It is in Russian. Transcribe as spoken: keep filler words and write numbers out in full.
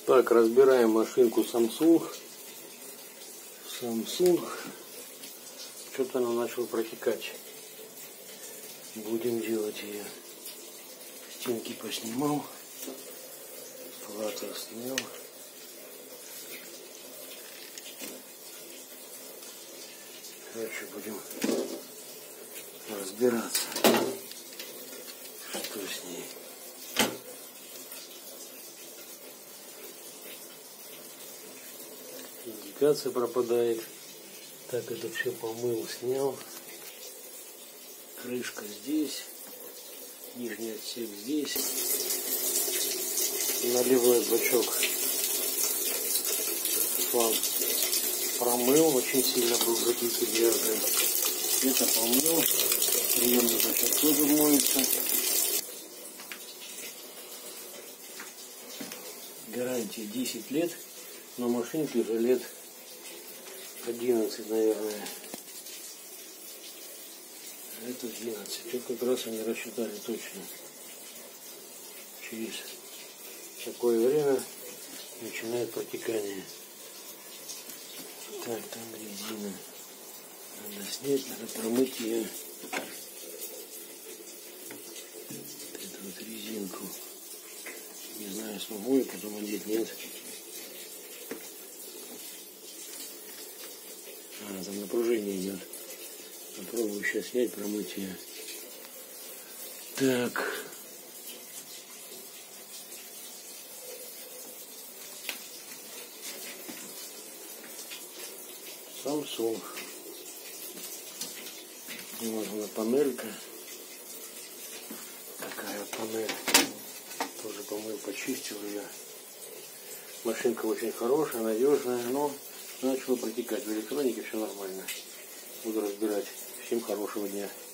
Так, разбираем машинку Samsung. Samsung. Что-то она начала протекать. Будем делать ее. Стенки поснимал. Плату снял. Короче, будем разбираться, что с ней. Индикация пропадает. Так, это все помыл, снял. Крышка здесь. Нижний отсек здесь. Наливной бачок шланг промыл. Очень сильно был забитый грязью. Это помыл. Приемный бачок тоже моется. Гарантия десять лет. Но машинке уже лет одиннадцать, наверное. Это одиннадцать. Вот как раз они рассчитали точно. Через такое время начинает протекание. Так, там резина. Надо снять, надо промыть ее. Эту вот резинку. Не знаю, смогу я потом одеть, нет. А, там напряжение идет. Попробую сейчас снять, промыть ее. Так. Samsung. Вот она панелька. Такая вот панель. Тоже помыл, почистил ее. Машинка очень хорошая, надежная, но начала протекать. В электронике все нормально. Буду разбирать. Всем хорошего дня.